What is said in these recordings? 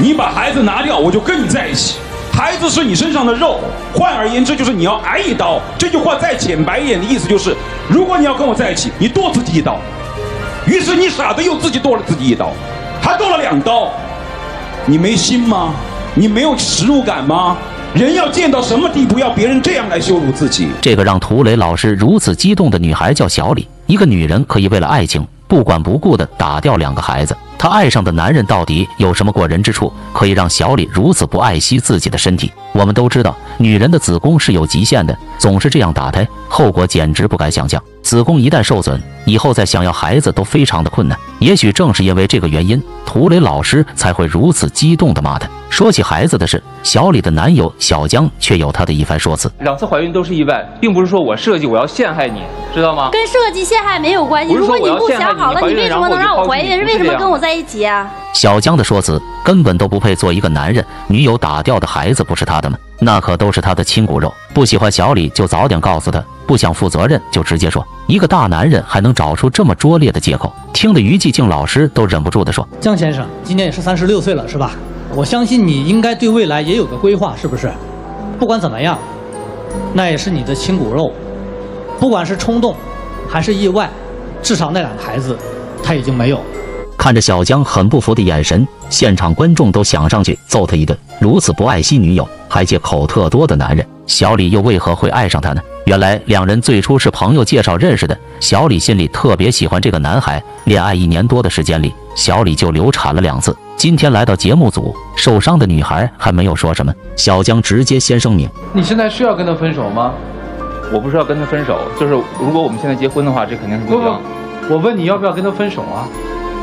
你把孩子拿掉，我就跟你在一起。孩子是你身上的肉，换而言之就是你要挨一刀。这句话再浅白一点的意思就是，如果你要跟我在一起，你剁自己一刀。于是你傻的又自己剁了自己一刀，还剁了2刀。你没心吗？你没有耻辱感吗？人要贱到什么地步，要别人这样来羞辱自己？ 这个让涂磊老师如此激动的女孩叫小李。一个女人可以为了爱情不管不顾地打掉2个孩子，她爱上的男人到底有什么过人之处，可以让小李如此不爱惜自己的身体？我们都知道，女人的子宫是有极限的，总是这样打胎，后果简直不敢想象。子宫一旦受损，以后再想要孩子都非常的困难。也许正是因为这个原因，涂磊老师才会如此激动地骂他。说起孩子的事，小李的男友小江却有他的一番说辞。 2次怀孕都是意外，并不是说我设计我要陷害你，知道吗？ 跟设计陷害没有关系。如果你不想好了，你为什么能让我怀孕？为什么跟我在一起啊？ 小江的说辞根本都不配做一个男人，女友打掉的孩子不是他的吗？那可都是他的亲骨肉。不喜欢小李就早点告诉他，不想负责任就直接说。一个大男人还能找出这么拙劣的借口，听得于继静老师都忍不住地说： 江先生今年也是36岁了，是吧？我相信你应该对未来也有个规划，是不是？不管怎么样，那也是你的亲骨肉，不管是冲动还是意外，至少那2个孩子他已经没有。 看着小江很不服的眼神，现场观众都想上去揍他一顿。如此不爱惜女友，还借口特多的男人，小李又为何会爱上他呢？原来2人最初是朋友介绍认识的，小李心里特别喜欢这个男孩。恋爱1年多的时间里，小李就流产了2次。今天来到节目组，受伤的女孩还没有说什么，小江直接先声明： 你现在是要跟他分手吗？ 我不是要跟他分手，就是如果我们现在结婚的话，这肯定是不行。 我问你要不要跟他分手啊？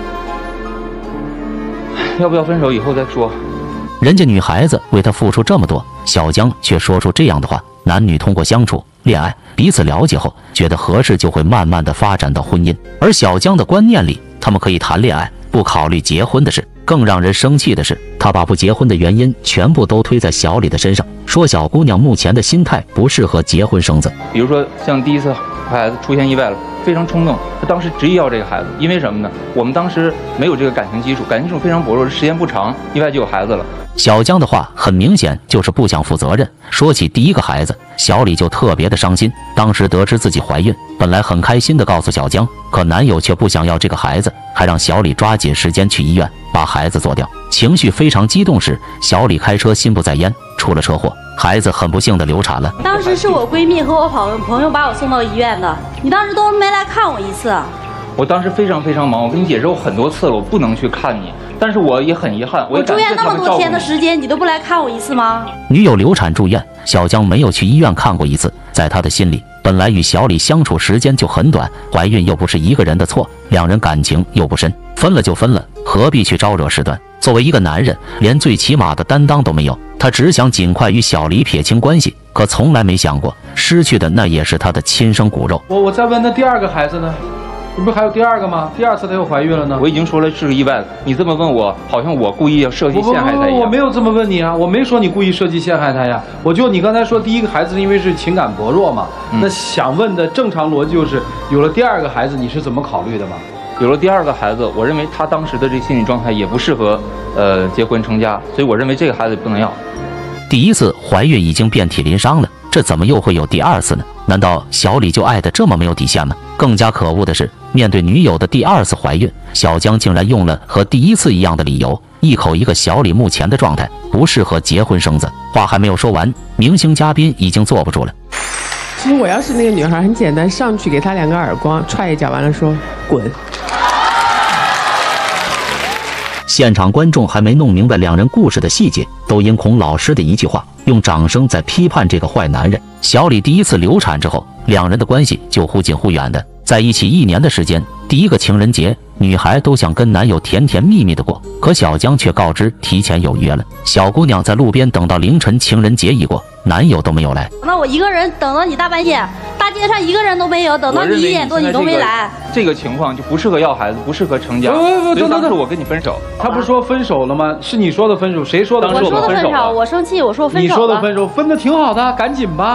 要不要分手以后再说。 人家女孩子为他付出这么多，小江却说出这样的话。男女通过相处、恋爱，彼此了解后，觉得合适就会慢慢的发展到婚姻。而小江的观念里，他们可以谈恋爱，不考虑结婚的事。更让人生气的是，他把不结婚的原因全部都推在小李的身上，说小姑娘目前的心态不适合结婚生子。 比如说像第1次孩子出现意外了，非常冲动，他当时执意要这个孩子，因为什么呢？我们当时没有这个感情基础，感情基础非常薄弱，时间不长，意外就有孩子了。 小江的话很明显就是不想负责任。说起第1个孩子，小李就特别的伤心。当时得知自己怀孕，本来很开心的告诉小江，可男友却不想要这个孩子，还让小李抓紧时间去医院把孩子做掉。情绪非常激动时，小李开车心不在焉，出了车祸，孩子很不幸的流产了。 当时是我闺蜜和我朋友把我送到医院的，你当时都没来看我一次。 我当时非常忙，我跟你解释过很多次了，我不能去看你，但是我也很遗憾， 我住院那么多天的时间，你都不来看我一次吗？ 女友流产住院，小江没有去医院看过一次。在他的心里，本来与小李相处时间就很短，怀孕又不是一个人的错，2人感情又不深，分了就分了，何必去招惹事端？作为一个男人，连最起码的担当都没有，他只想尽快与小李撇清关系，可从来没想过失去的那也是他的亲生骨肉。 我再问他第2个孩子呢？你不是还有第2个吗？第2次她又怀孕了呢。 我已经说了是个意外了，你这么问我，好像我故意要设计陷害她一样。 我没有这么问你啊，我没说你故意设计陷害她呀。我就你刚才说第1个孩子因为是情感薄弱嘛，那想问的正常逻辑就是有了第2个孩子你是怎么考虑的嘛？ 有了第2个孩子，我认为他当时的这心理状态也不适合结婚成家，所以我认为这个孩子不能要。 第1次怀孕已经遍体鳞伤了，这怎么又会有第2次呢？难道小李就爱得这么没有底线吗？更加可恶的是，面对女友的第2次怀孕，小江竟然用了和第1次一样的理由，一口一个小李目前的状态不适合结婚生子。话还没有说完，明星嘉宾已经坐不住了。 其实我要是那个女孩，很简单，上去给她2个耳光，踹一脚，完了说滚。 现场观众还没弄明白2人故事的细节，都因孔老师的一句话用掌声在批判这个坏男人。小李第1次流产之后，2人的关系就忽近忽远的，在一起1年的时间。第1个情人节，女孩都想跟男友甜甜蜜蜜的过，可小江却告知提前有约了。小姑娘在路边等到凌晨，情人节一过，男友都没有来。 那我一个人等到你大半夜，大街上一个人都没有，等到你1点多你都没来。 这个情况就不适合要孩子，不适合成家。所以当时我跟你分手。 他不是说分手了吗？是你说的分手，谁说的分手？ 我说的分手，我生气，我说分手。 你说的分手，分的挺好的，赶紧吧。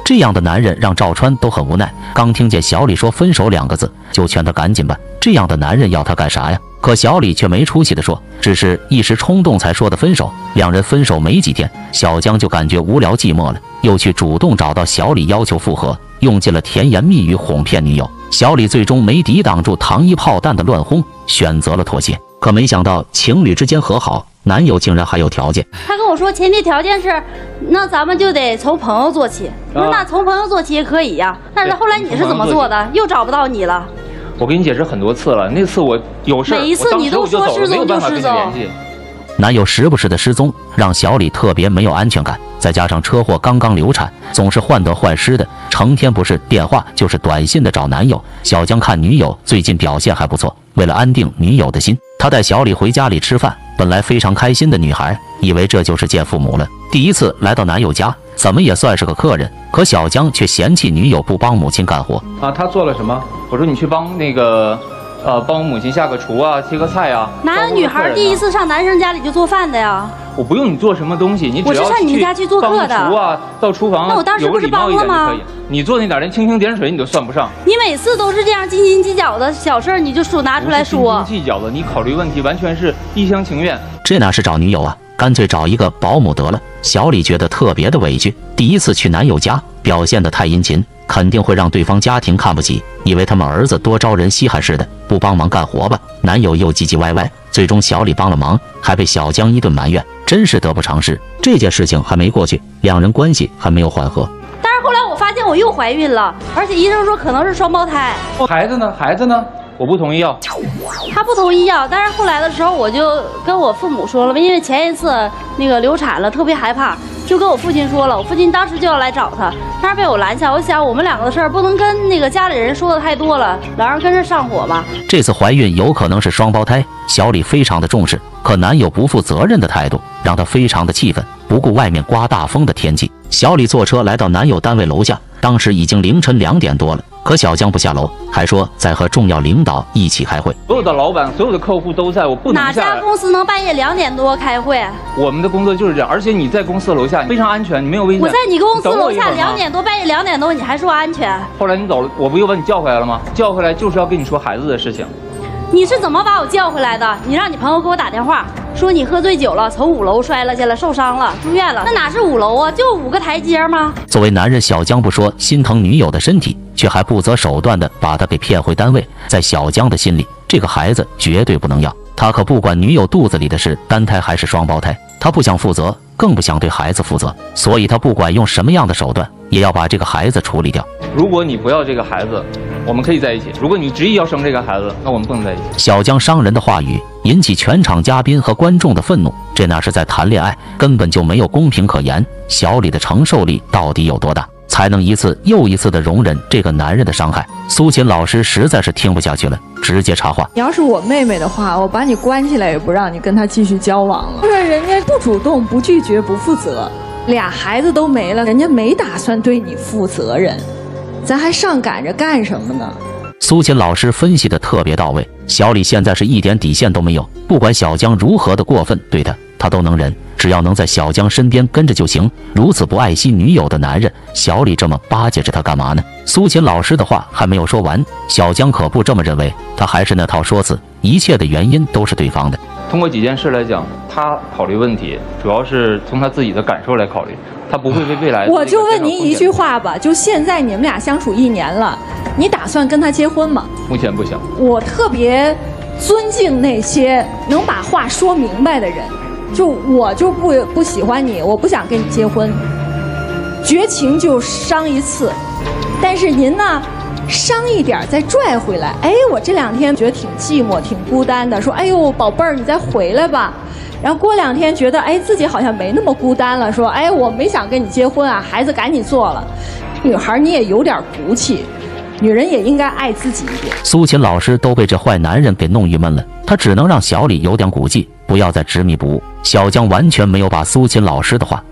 这样的男人让赵川都很无奈，刚听见小李说分手2个字，就劝他赶紧办。这样的男人要他干啥呀？可小李却没出息地说，只是一时冲动才说的分手。两人分手没几天，小江就感觉无聊寂寞了，又去主动找到小李要求复合，用尽了甜言蜜语哄骗女友。小李最终没抵挡住糖衣炮弹的乱轰，选择了妥协。可没想到情侣之间和好，男友竟然还有条件。 他跟我说前提条件是，那咱们就得从朋友做起。那从朋友做起也可以呀。但是后来你是怎么做的？又找不到你了。 我跟你解释很多次了，那次我有事， 每一次你都说失踪就失踪。 男友时不时的失踪，让小李特别没有安全感。再加上车祸刚刚流产，总是患得患失的，成天不是电话就是短信的找男友。小江看女友最近表现还不错，为了安定女友的心，他带小李回家里吃饭。本来非常开心的女孩，以为这就是见父母了。第一次来到男友家，怎么也算是个客人，可小江却嫌弃女友不帮母亲干活啊。他做了什么？ 我说你去帮那个。帮我母亲下个厨啊，切个菜啊。 哪有女孩第一次上男生家里就做饭的呀？ 我不用你做什么东西，你只要我是上你们家去做客的。 厨啊，到厨房。 那我当时不是帮了吗？ 你做那点连蜻蜓点水你都算不上。 你每次都是这样斤斤计较的小事，你就拿出来说。 斤斤计较的，你考虑问题完全是一厢情愿。 这哪是找女友啊？干脆找一个保姆得了。小李觉得特别的委屈，第一次去男友家，表现得太殷勤，肯定会让对方家庭看不起，以为他们儿子多招人稀罕似的，不帮忙干活吧。男友又唧唧歪歪，最终小李帮了忙，还被小江一顿埋怨，真是得不偿失。这件事情还没过去，两人关系还没有缓和。 但是后来我发现我又怀孕了，而且医生说可能是双胞胎。 孩子呢？孩子呢？ 我不同意要。 他不同意要，但是后来的时候我就跟我父母说了，因为前一次那个流产了，特别害怕，就跟我父亲说了。我父亲当时就要来找他，但是被我拦下。我想我们两个的事儿不能跟那个家里人说的太多了，两人跟着上火嘛。 这次怀孕有可能是双胞胎，小李非常的重视，可男友不负责任的态度让他非常的气愤，不顾外面刮大风的天气。小李坐车来到男友单位楼下，当时已经凌晨2点多了。可小江不下楼，还说在和重要领导一起开会。 所有的老板、所有的客户都在，我不能下来。 哪家公司能半夜2点多开会？ 我们的工作就是这样，而且你在公司楼下非常安全，你没有危险。 我在你公司楼下2点多，半夜2点多，你还说安全？ 后来你走了，我不又把你叫回来了吗？叫回来就是要跟你说孩子的事情。 你是怎么把我叫回来的？你让你朋友给我打电话，说你喝醉酒了，从5楼摔了下来，受伤了，住院了。那哪是5楼啊？就5个台阶吗？ 作为男人，小江不说心疼女友的身体，却还不择手段的把她给骗回单位。在小江的心里，这个孩子绝对不能要。他可不管女友肚子里的是单胎还是双胞胎，他不想负责，更不想对孩子负责，所以他不管用什么样的手段，也要把这个孩子处理掉。 如果你不要这个孩子，我们可以在一起；如果你执意要生这个孩子，那我们不能在一起。 小江伤人的话语引起全场嘉宾和观众的愤怒，这哪是在谈恋爱，根本就没有公平可言。小李的承受力到底有多大，才能一次又一次的容忍这个男人的伤害？苏琴老师实在是听不下去了，直接插话： 你要是我妹妹的话，我把你关起来也不让你跟他继续交往了。人家不主动、不拒绝、不负责，2孩子都没了，人家没打算对你负责任，咱还上赶着干什么呢？ 苏琴老师分析的特别到位，小李现在是一点底线都没有，不管小江如何的过分对他，他都能忍，只要能在小江身边跟着就行。如此不爱惜女友的男人，小李这么巴结着他干嘛呢？苏琴老师的话还没有说完，小江可不这么认为，他还是那套说辞，一切的原因都是对方的。 通过几件事来讲，他考虑问题主要是从他自己的感受来考虑，他不会为未来。 我就问您一句话吧，就现在你们俩相处1年了，你打算跟他结婚吗？ 目前不想。 我特别尊敬那些能把话说明白的人，我就不喜欢你，我不想跟你结婚，绝情就伤一次，但是您呢？伤一点再拽回来。哎，我这2天觉得挺寂寞、挺孤单的，说哎呦宝贝儿，你再回来吧。然后过2天觉得哎自己好像没那么孤单了，说哎我没想跟你结婚啊，孩子赶紧做了。女孩你也有点骨气，女人也应该爱自己一点。 苏琴老师都被这坏男人给弄郁闷了，他只能让小李有点骨气，不要再执迷不悟。小江完全没有把苏琴老师的话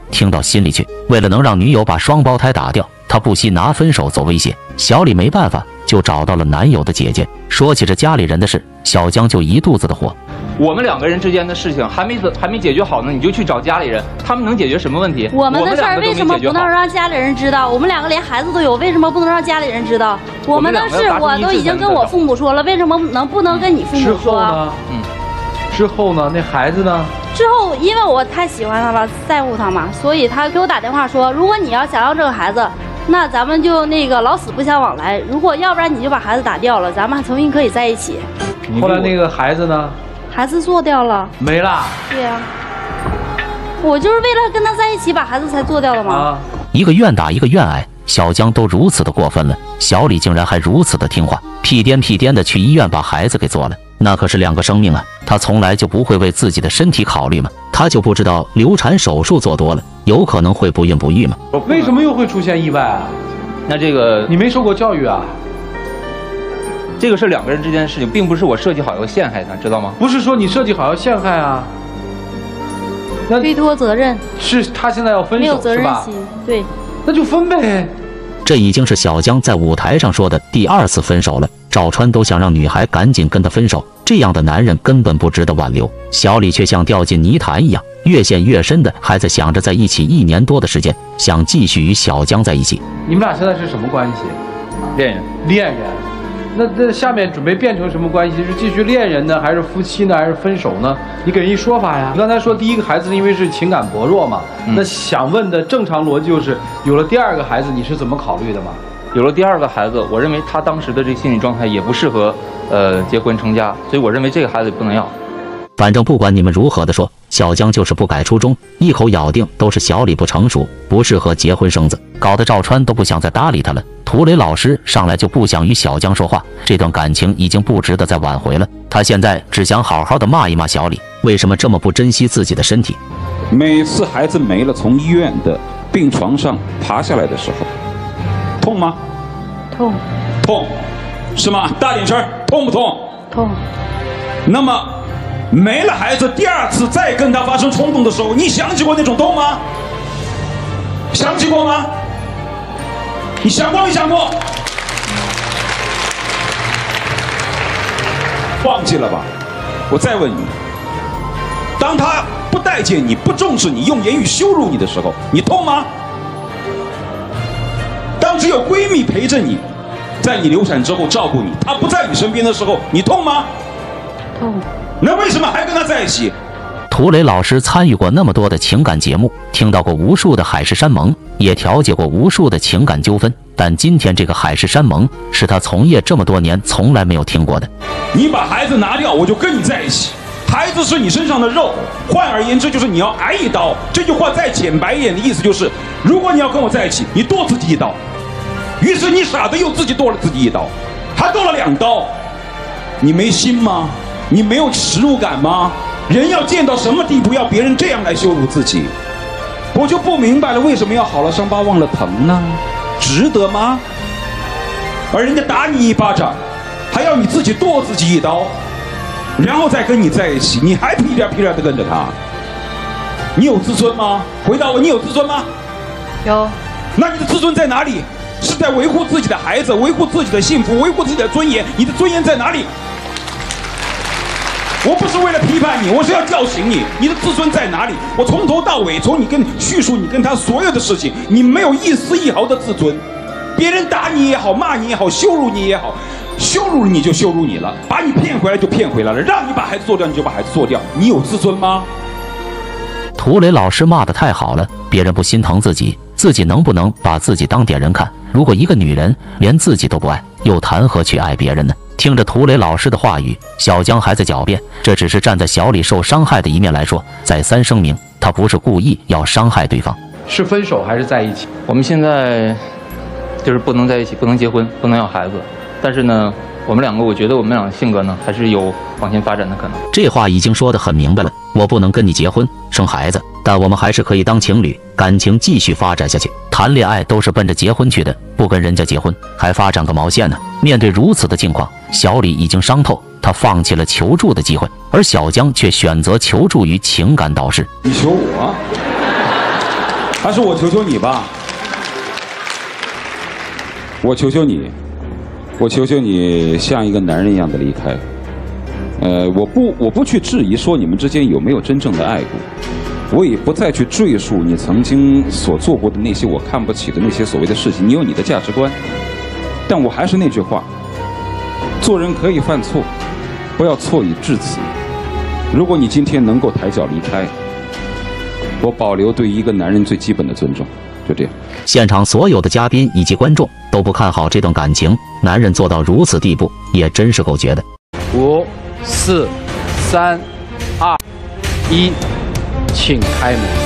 听到心里去。为了能让女友把双胞胎打掉，他不惜拿分手做威胁。小李没办法，就找到了男友的姐姐。说起这家里人的事，小江就一肚子的火。 我们两个人之间的事情还没解决好呢，你就去找家里人，他们能解决什么问题？ 我们的事儿为什么不能让家里人知道？我们两个连孩子都有，为什么不能让家里人知道？我们的事我都已经跟我父母说了，为什么不能跟你父母说？ 之后呢？那孩子呢？ 之后因为我太喜欢他了，在乎他嘛，所以他给我打电话说，如果你要想要这个孩子，那咱们就那个老死不相往来。如果要不然你就把孩子打掉了，咱们重新可以在一起。 后来那个孩子呢？ 孩子做掉了， 没了。 对呀，我就是为了跟他在一起，把孩子才做掉的嘛。 一个愿打一个愿挨，小江都如此的过分了，小李竟然还如此的听话，屁颠的去医院把孩子给做了。那可是2个生命啊！他从来就不会为自己的身体考虑吗？他就不知道流产手术做多了，有可能会不孕不育吗？ 为什么又会出现意外啊？ 那这个你没受过教育啊？ 这个是2个人之间的事情，并不是我设计好要陷害他，知道吗？ 不是说你设计好要陷害啊？那推脱责任是他现在要分手， 没有责任心，对， 那就分呗。 这已经是小江在舞台上说的第2次分手了。赵川都想让女孩赶紧跟他分手，这样的男人根本不值得挽留。小李却像掉进泥潭一样，越陷越深的还在想着在一起1年多的时间，想继续与小江在一起。 你们俩现在是什么关系？ 恋人。 恋人。那下面准备变成什么关系？是继续恋人呢，还是夫妻呢，还是分手呢？你给人一说法呀。你刚才说第1个孩子因为是情感薄弱嘛，那想问的正常逻辑就是有了第2个孩子，你是怎么考虑的嘛？ 有了第2个孩子，我认为他当时的这心理状态也不适合结婚成家，所以我认为这个孩子不能要。 反正不管你们如何的说，小江就是不改初衷，一口咬定都是小李不成熟，不适合结婚生子，搞得赵川都不想再搭理他了。涂磊老师上来就不想与小江说话，这段感情已经不值得再挽回了。他现在只想好好的骂一骂小李，为什么这么不珍惜自己的身体？ 每次孩子没了，从医院的病床上爬下来的时候，痛吗？ 痛。 痛，是吗？大点声，痛不痛？ 痛。 那么没了孩子，第2次再跟他发生冲动的时候，你想起过那种痛吗？想起过吗？你想过没想过？忘记了吧？我再问你，当他不待见你、不重视你、用言语羞辱你的时候，你痛吗？当只有闺蜜陪着你，在你流产之后照顾你，她不在你身边的时候，你痛吗？ 痛。 那为什么还跟他在一起？ 涂磊老师参与过那么多的情感节目，听到过无数的海誓山盟，也调解过无数的情感纠纷，但今天这个海誓山盟是他从业这么多年从来没有听过的。 你把孩子拿掉，我就跟你在一起。孩子是你身上的肉，换而言之就是你要挨一刀。这句话再浅白一点的意思就是，如果你要跟我在一起，你剁自己一刀。于是你傻的又自己剁了自己一刀，还剁了2刀。你没心吗？你没有耻辱感吗？人要贱到什么地步，要别人这样来羞辱自己？我就不明白了，为什么要好了伤疤忘了疼呢？值得吗？而人家打你一巴掌，还要你自己剁自己一刀，然后再跟你在一起，你还屁颠屁颠的跟着他，你有自尊吗？回答我，你有自尊吗？ 有。 那你的自尊在哪里？是在维护自己的孩子，维护自己的幸福，维护自己的尊严。你的尊严在哪里？我不是为了批判你，我是要叫醒你。你的自尊在哪里？我从头到尾，从你跟叙述你跟他所有的事情，你没有一丝一毫的自尊。别人打你也好，骂你也好，羞辱你也好，羞辱你就羞辱你了，把你骗回来就骗回来了，让你把孩子做掉你就把孩子做掉，你有自尊吗？ 涂磊老师骂得太好了，别人不心疼自己，自己能不能把自己当点人看？如果一个女人连自己都不爱，又谈何去爱别人呢？听着涂磊老师的话语，小江还在狡辩，这只是站在小李受伤害的一面来说，再三声明，他不是故意要伤害对方。 是分手还是在一起？ 我们现在就是不能在一起，不能结婚，不能要孩子。但是呢，我们2个，我觉得我们俩的性格呢，还是有往前发展的可能。 这话已经说得很明白了，我不能跟你结婚生孩子，但我们还是可以当情侣，感情继续发展下去。谈恋爱都是奔着结婚去的，不跟人家结婚还发展个毛线呢？面对如此的境况，小李已经伤透，他放弃了求助的机会，而小江却选择求助于情感导师。 你求我？ 还是我求求你吧，我求求你，我求求你像一个男人一样的离开。我不去质疑说你们之间有没有真正的爱过，我也不再去赘述你曾经所做过的那些我看不起的那些所谓的事情。你有你的价值观，但我还是那句话，做人可以犯错，不要错以至此。如果你今天能够抬脚离开，我保留对一个男人最基本的尊重，就这样。 现场所有的嘉宾以及观众都不看好这段感情，男人做到如此地步，也真是够绝的。 5、4、3、2、1，请开门。